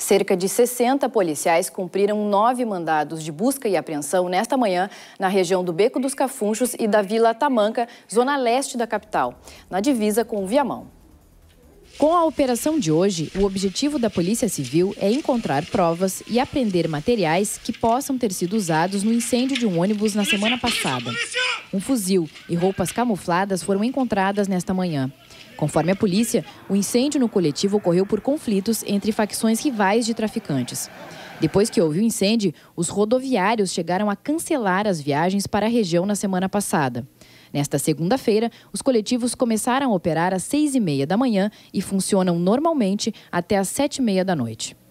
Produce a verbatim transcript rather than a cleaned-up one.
Cerca de sessenta policiais cumpriram nove mandados de busca e apreensão nesta manhã na região do Beco dos Cafunchos e da Vila Tamanca, zona leste da capital, na divisa com o Viamão. Com a operação de hoje, o objetivo da Polícia Civil é encontrar provas e apreender materiais que possam ter sido usados no incêndio de um ônibus na semana passada. Um fuzil e roupas camufladas foram encontradas nesta manhã. Conforme a polícia, o incêndio no coletivo ocorreu por conflitos entre facções rivais de traficantes. Depois que houve o incêndio, os rodoviários chegaram a cancelar as viagens para a região na semana passada. Nesta segunda-feira, os coletivos começaram a operar às seis e meia da manhã e funcionam normalmente até às sete e meia da noite.